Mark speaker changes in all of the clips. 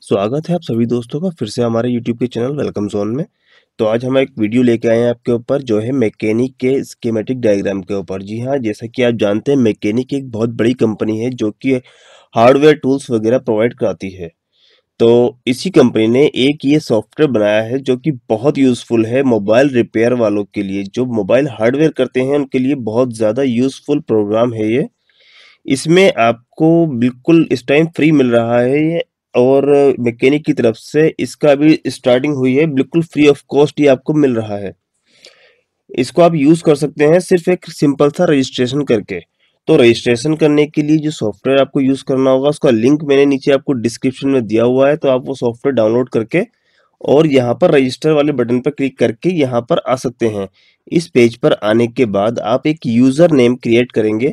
Speaker 1: स्वागत है आप सभी दोस्तों का फिर से हमारे यूट्यूब के चैनल वेलकम जोन में। तो आज हम एक वीडियो लेके आए हैं आपके ऊपर जो है मैकेनिक के स्कीमेटिक डायग्राम के ऊपर। जी हाँ, जैसा कि आप जानते हैं मैकेनिक एक बहुत बड़ी कंपनी है जो कि हार्डवेयर टूल्स वगैरह प्रोवाइड कराती है। तो इसी कंपनी ने एक ये सॉफ्टवेयर बनाया है जो कि बहुत यूज़फुल है मोबाइल रिपेयर वालों के लिए। जो मोबाइल हार्डवेयर करते हैं उनके लिए बहुत ज़्यादा यूज़फुल प्रोग्राम है ये। इसमें आपको बिल्कुल इस टाइम फ्री मिल रहा है ये, और मैकेनिक की तरफ से इसका अभी स्टार्टिंग हुई है, बिल्कुल फ्री ऑफ कॉस्ट ये आपको मिल रहा है। इसको आप यूज़ कर सकते हैं सिर्फ एक सिंपल सा रजिस्ट्रेशन करके। तो रजिस्ट्रेशन करने के लिए जो सॉफ्टवेयर आपको यूज़ करना होगा उसका लिंक मैंने नीचे आपको डिस्क्रिप्शन में दिया हुआ है, तो आप वो सॉफ्टवेयर डाउनलोड करके और यहाँ पर रजिस्टर वाले बटन पर क्लिक करके यहाँ पर आ सकते हैं। इस पेज पर आने के बाद आप एक यूज़र नेम क्रिएट करेंगे।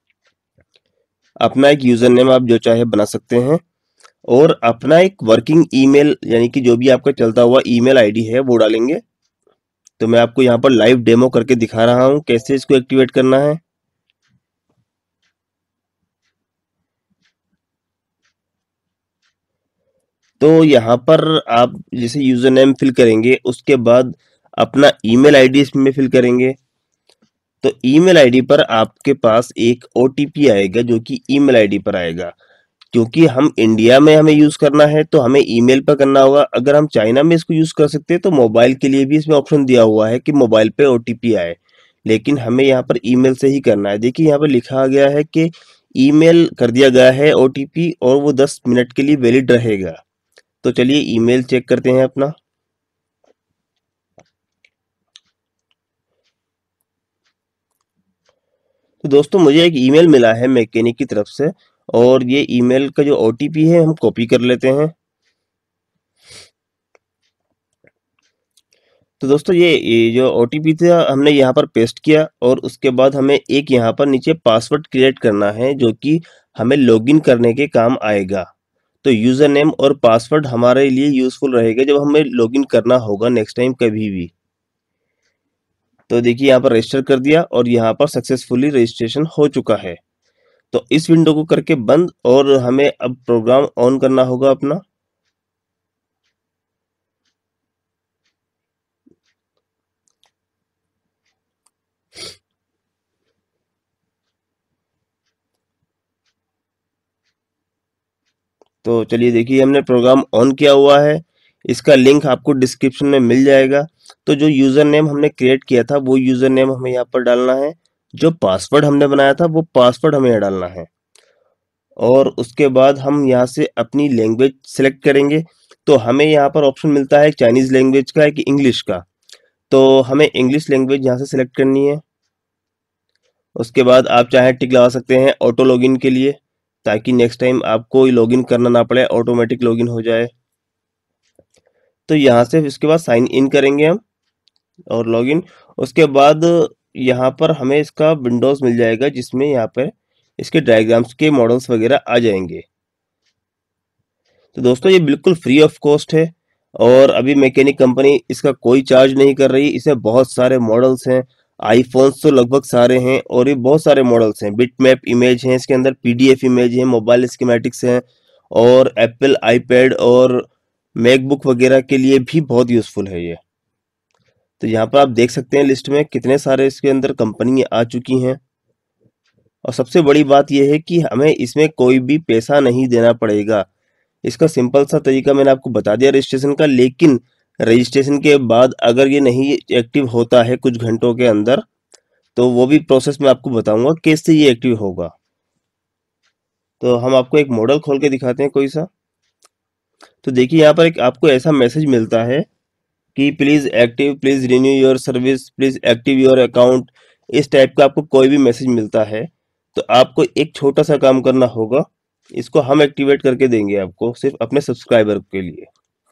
Speaker 1: अपना एक यूज़र नेम आप जो चाहे बना सकते हैं और अपना एक वर्किंग ईमेल यानी कि जो भी आपका चलता हुआ ईमेल आईडी है वो डालेंगे। तो मैं आपको यहाँ पर लाइव डेमो करके दिखा रहा हूँ कैसे इसको एक्टिवेट करना है। तो यहाँ पर आप जैसे यूज़र नेम फिल करेंगे उसके बाद अपना ईमेल आईडी इसमें फिल करेंगे। तो ईमेल आईडी पर आपके पास एक ओटीपी आएगा जो कि ईमेल आईडी पर आएगा। क्योंकि हम इंडिया में हमें यूज़ करना है तो हमें ईमेल पर करना होगा। अगर हम चाइना में इसको यूज़ कर सकते हैं तो मोबाइल के लिए भी इसमें ऑप्शन दिया हुआ है कि मोबाइल पे ओटीपी आए, लेकिन हमें यहाँ पर ईमेल से ही करना है। देखिए यहाँ पर लिखा गया है कि ईमेल कर दिया गया है ओटीपी और वो 10 मिनट के लिए वैलिड रहेगा। तो चलिए ईमेल चेक करते हैं अपना। तो दोस्तों मुझे एक ईमेल मिला है मैकेनिक की तरफ से, और ये ईमेल का जो ओटीपी है हम कॉपी कर लेते हैं। तो दोस्तों ये जो ओटीपी था हमने यहाँ पर पेस्ट किया, और उसके बाद हमें एक यहाँ पर नीचे पासवर्ड क्रिएट करना है जो कि हमें लॉगिन करने के काम आएगा। तो यूज़र नेम और पासवर्ड हमारे लिए यूज़फुल रहेगा जब हमें लॉगिन करना होगा नेक्स्ट टाइम कभी भी। तो देखिए यहाँ पर रजिस्टर कर दिया और यहाँ पर सक्सेसफुली रजिस्ट्रेशन हो चुका है। तो इस विंडो को करके बंद, और हमें अब प्रोग्राम ऑन करना होगा अपना। तो चलिए देखिए हमने प्रोग्राम ऑन किया हुआ है। इसका लिंक आपको डिस्क्रिप्शन में मिल जाएगा। तो जो यूज़र नेम हमने क्रिएट किया था वो यूज़र नेम हमें यहाँ पर डालना है। जो पासवर्ड हमने बनाया था वो पासवर्ड हमें यहाँ डालना है। और उसके बाद हम यहाँ से अपनी लैंग्वेज सेलेक्ट करेंगे। तो हमें यहाँ पर ऑप्शन मिलता है चाइनीज़ लैंग्वेज का, एक इंग्लिश का। तो हमें इंग्लिश लैंग्वेज यहाँ से सेलेक्ट करनी है। उसके बाद आप चाहे टिक लगा सकते हैं ऑटो लॉगिन के लिए, ताकि नेक्स्ट टाइम आपको लॉगिन करना ना पड़े, ऑटोमेटिक लॉगिन हो जाए। तो यहाँ से इसके बाद साइन इन करेंगे हम और लॉगिन। उसके बाद यहाँ पर हमें इसका विंडोज़ मिल जाएगा जिसमें यहाँ पर इसके डायग्राम्स के मॉडल्स वगैरह आ जाएंगे। तो दोस्तों ये बिल्कुल फ्री ऑफ कॉस्ट है, और अभी मैकेनिक कंपनी इसका कोई चार्ज नहीं कर रही। इसमें बहुत सारे मॉडल्स हैं, आईफोन्स तो लगभग सारे हैं, और ये बहुत सारे मॉडल्स हैं। बिटमैप इमेज हैं इसके अंदर, पीडीएफ इमेज हैं, मोबाइल स्कीमेटिक्स हैं, और एप्पल आईपैड और मैकबुक वगैरह के लिए भी बहुत यूज़फुल है ये। तो यहाँ पर आप देख सकते हैं लिस्ट में कितने सारे इसके अंदर कंपनी आ चुकी हैं। और सबसे बड़ी बात यह है कि हमें इसमें कोई भी पैसा नहीं देना पड़ेगा। इसका सिंपल सा तरीका मैंने आपको बता दिया रजिस्ट्रेशन का, लेकिन रजिस्ट्रेशन के बाद अगर ये नहीं एक्टिव होता है कुछ घंटों के अंदर, तो वो भी प्रोसेस मैं आपको बताऊंगा कैसे ये एक्टिव होगा। तो हम आपको एक मॉडल खोल के दिखाते हैं कोई सा। तो देखिए यहाँ पर एक आपको ऐसा मैसेज मिलता है कि please active, please renew your service, please active your account. इस टाइप का आपको कोई भी मैसेज मिलता है तो आपको एक छोटा सा काम करना होगा। इसको हम एक्टिवेट करके देंगे आपको सिर्फ अपने सब्सक्राइबर के लिए।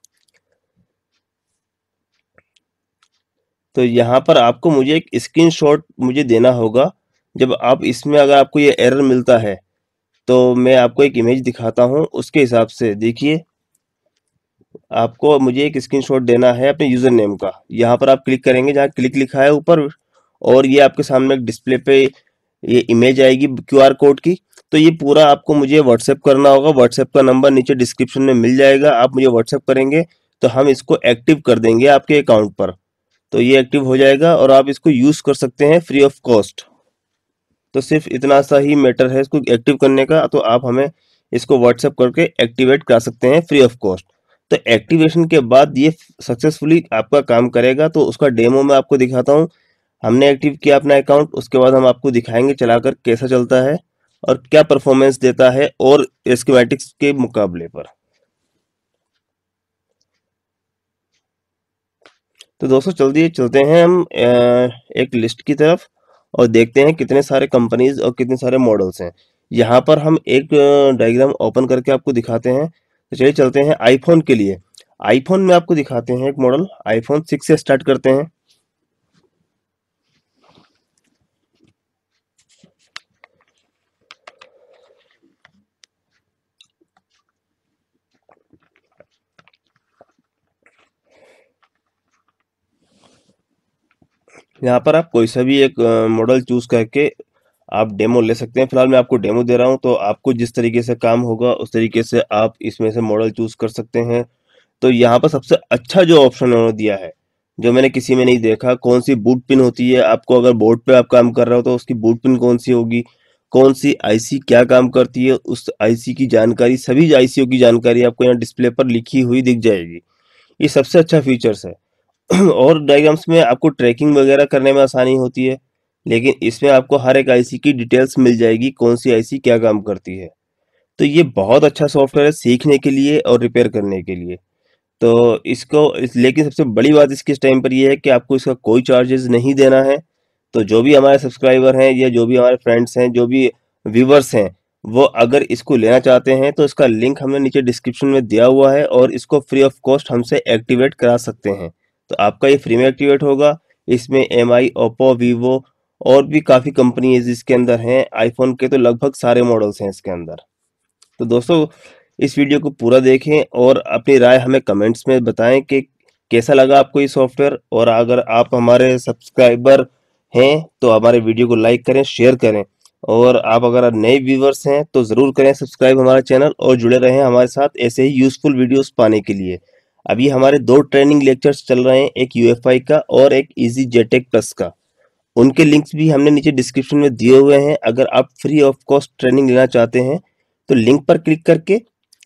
Speaker 1: तो यहाँ पर आपको मुझे एक स्क्रीनशॉट मुझे देना होगा। जब आप इसमें अगर आपको ये एरर मिलता है तो मैं आपको एक इमेज दिखाता हूँ, उसके हिसाब से देखिए आपको मुझे एक स्क्रीनशॉट देना है अपने यूज़र नेम का। यहाँ पर आप क्लिक करेंगे जहाँ क्लिक लिखा है ऊपर, और ये आपके सामने एक डिस्प्ले पे ये इमेज आएगी क्यूआर कोड की। तो ये पूरा आपको मुझे व्हाट्सएप करना होगा। व्हाट्सएप का नंबर नीचे डिस्क्रिप्शन में मिल जाएगा, आप मुझे व्हाट्सएप करेंगे तो हम इसको एक्टिव कर देंगे आपके अकाउंट पर। तो ये एक्टिव हो जाएगा और आप इसको यूज़ कर सकते हैं फ्री ऑफ कॉस्ट। तो सिर्फ इतना सा ही मैटर है इसको एक्टिव करने का, तो आप हमें इसको व्हाट्सएप करके एक्टिवेट करा सकते हैं फ्री ऑफ कॉस्ट। तो एक्टिवेशन के बाद ये सक्सेसफुली आपका काम करेगा, तो उसका डेमो मैं आपको दिखाता हूँ। हमने एक्टिव किया अपना अकाउंट, उसके बाद हम आपको दिखाएंगे चलाकर कैसा चलता है और क्या परफॉर्मेंस देता है और स्कीमेटिक्स के मुकाबले पर। तो दोस्तों जल्दी चलते हैं हम एक लिस्ट की तरफ और देखते हैं कितने सारे कंपनीज और कितने सारे मॉडल्स हैं। यहाँ पर हम एक डायग्राम ओपन करके आपको दिखाते हैं। तो चलिए चलते हैं आईफोन के लिए। आईफोन में आपको दिखाते हैं एक मॉडल, आईफोन 6 से स्टार्ट करते हैं। यहाँ पर आप कोई सा भी एक मॉडल चूज करके आप डेमो ले सकते हैं। फिलहाल मैं आपको डेमो दे रहा हूँ, तो आपको जिस तरीके से काम होगा उस तरीके से आप इसमें से मॉडल चूज कर सकते हैं। तो यहाँ पर सबसे अच्छा जो ऑप्शन उन्होंने दिया है, जो मैंने किसी में नहीं देखा, कौन सी बूट पिन होती है। आपको अगर बोर्ड पे आप काम कर रहे हो तो उसकी बूट पिन कौन सी होगी, कौन सी आईसी क्या काम करती है, उस आईसी की जानकारी, सभी आईसीओ की जानकारी आपको यहाँ डिस्प्ले पर लिखी हुई दिख जाएगी। ये सबसे अच्छा फीचर्स है। और डायग्राम्स में आपको ट्रैकिंग वगैरह करने में आसानी होती है, लेकिन इसमें आपको हर एक आईसी की डिटेल्स मिल जाएगी, कौन सी आईसी क्या काम करती है। तो ये बहुत अच्छा सॉफ्टवेयर है सीखने के लिए और रिपेयर करने के लिए। तो लेकिन सबसे बड़ी बात इसके इस टाइम पर ये है कि आपको इसका कोई चार्जेस नहीं देना है। तो जो भी हमारे सब्सक्राइबर हैं या जो भी हमारे फ्रेंड्स हैं, जो भी व्यूवर्स हैं, वो अगर इसको लेना चाहते हैं तो इसका लिंक हमने नीचे डिस्क्रिप्शन में दिया हुआ है और इसको फ्री ऑफ कॉस्ट हमसे एक्टिवेट करा सकते हैं। तो आपका ये फ्री में एक्टिवेट होगा। इसमें एमआई, ओप्पो, वीवो और भी काफ़ी कंपनी इसके अंदर हैं। आईफोन के तो लगभग सारे मॉडल्स हैं इसके अंदर। तो दोस्तों इस वीडियो को पूरा देखें और अपनी राय हमें कमेंट्स में बताएं कि कैसा लगा आपको ये सॉफ्टवेयर। और अगर आप हमारे सब्सक्राइबर हैं तो हमारे वीडियो को लाइक करें, शेयर करें। और आप अगर नए व्यूवर्स हैं तो ज़रूर करें सब्सक्राइब हमारा चैनल और जुड़े रहें हमारे साथ ऐसे ही यूज़फुल वीडियोस पाने के लिए। अभी हमारे 2 ट्रेनिंग लेक्चर्स चल रहे हैं, एक यूएफआई का और एक इजी जेटेक प्लस का। उनके लिंक्स भी हमने नीचे डिस्क्रिप्शन में दिए हुए हैं। अगर आप फ्री ऑफ कॉस्ट ट्रेनिंग लेना चाहते हैं तो लिंक पर क्लिक करके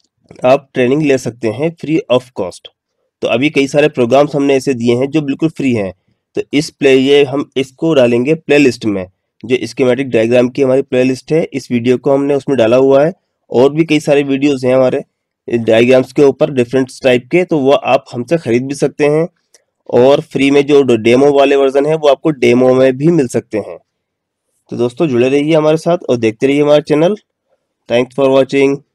Speaker 1: आप ट्रेनिंग ले सकते हैं फ्री ऑफ कॉस्ट। तो अभी कई सारे प्रोग्राम्स हमने ऐसे दिए हैं जो बिल्कुल फ्री हैं। तो ये हम इसको डालेंगे प्लेलिस्ट में, जो स्कीमेटिक डायग्राम की हमारी प्लेलिस्ट है, इस वीडियो को हमने उसमें डाला हुआ है। और भी कई सारे वीडियोस हैं हमारे डायग्राम्स के ऊपर डिफरेंट टाइप के, तो वो आप हमसे खरीद भी सकते हैं। और फ्री में जो डेमो वाले वर्जन है वो आपको डेमो में भी मिल सकते हैं। तो दोस्तों जुड़े रहिए हमारे साथ और देखते रहिए हमारा चैनल। Thanks for watching.